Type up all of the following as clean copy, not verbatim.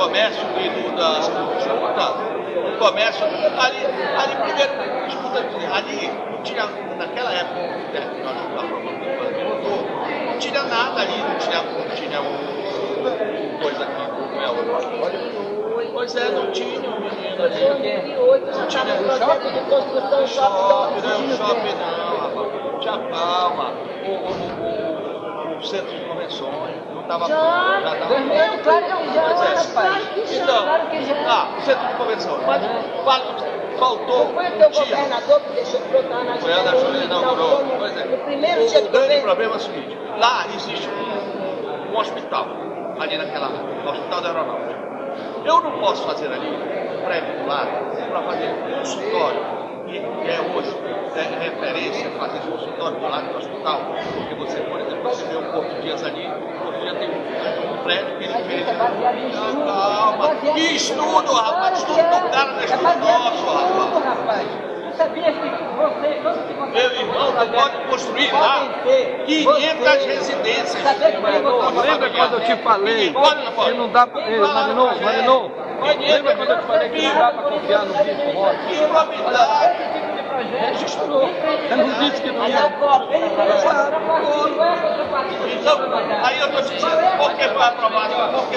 comércio e da escuta, o comércio, ali primeiro, escuta, ali não tinha, naquela época, que nós aprovamos, não tinha nada ali, não tinha coisa aqui, pois é, não tinha um menino ali. Não tinha shopping de construção, shopping não, rapaz. Tinha calma. O centro de convenções não estava já estava. Claro que já, rapaz. Então, claro que já. O centro de convenções. Mas faltou. Foi o teu governador que deixou brotar na Foi a Ana Júlia inaugurou. Pois é. No primeiro dia O grande problema é o seguinte: lá existe um hospital, ali naquela no Hospital da Aeronáutica. Eu não posso fazer ali um prédio do lado para fazer consultório, que é hoje referência fazer consultório do lado do hospital, porque você, por exemplo, você vê o Porto Dias ali, o Porto Dias tem um prédio que ele fez. Calma, que estudo, rapaz, estudo do cara não é estudo nosso, rapaz. Sabia que você, meu irmão, tu pode construir lá 500 residências. Lembra quando eu te falei que não dá para... Marinô, lembra quando eu te falei que não dá para confiar no Bispo Rocha? Que novidade! Registrou. Eu não disse que não ia. Então, aí eu estou te dizendo, por que foi aprovado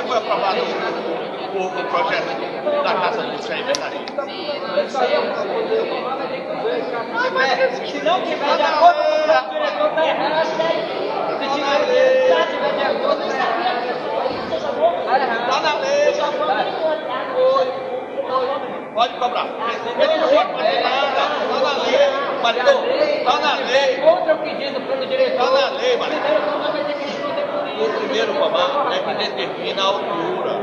o projeto da Casa do Sem Inventaria? Se não tiver de acordo com o diretor, está errado. Se tiver de acordo, está na lei. Pode cobrar. Está na lei. Maridão, está na lei. Outro pedido pelo diretor. Está na lei, Maridão. O primeiro comando é que determina a altura.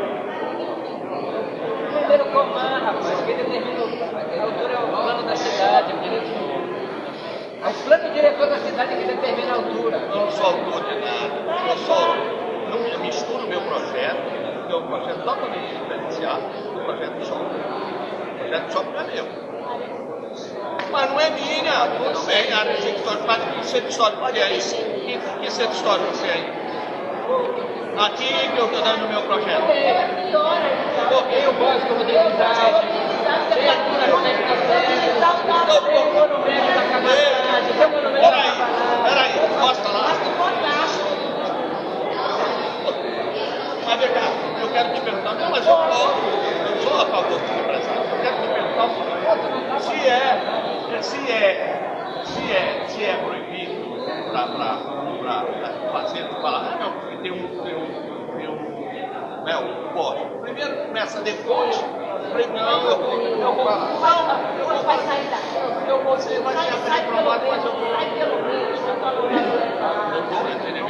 O primeiro comando, rapaz, que determina a altura é o plano da cidade, o diretor. É o plano diretor da cidade que determina a altura. Não sou autor de nada. Eu só não misturo o meu projeto, que é um projeto totalmente diferenciado do projeto de shopping. O projeto de shopping não é meu. Mas não é minha, tudo bem, a área de centro histórico. Mas que centro histórico que é aí? Que centro histórico que é aí? Aqui que eu estou dando no meu projeto. Porque eu gosto como deputado. Peraí, mostra lá. Mas vem cá, eu quero te perguntar, não, mas eu sou a favor do empresário, eu quero te perguntar se é proibido para fazer, falar, não, porque tem um poste. Primeiro começa depois. Eu vou falar. Você vai ser aprovado, mas eu vou. Doutor, entendeu?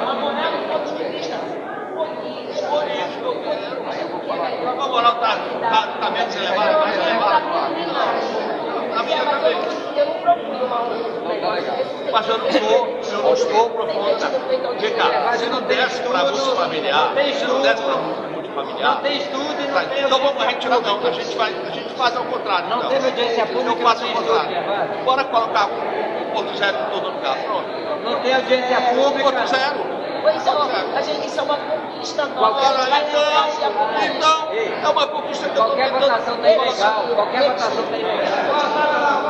Político, eu quero. A moral tá menos elevada, mais elevada. A minha também. Eu não procuro uma outra. Mas eu não estou propondo. Vem cá, se não desce para música familiar, se não desce para música familiar. Não tem estudo e não Tá, tem. então vamos, a gente faz ao contrário. Não então. teve audiência pública. Eu faço ao não tem contrário. estudo, Bora colocar o ponto zero em todo lugar. Pronto. não tem audiência pública. Ponto zero. Pois é, a gente, isso é uma conquista nossa. Então, é uma conquista que eu Qualquer votação está ilegal. Qualquer votação está ilegal.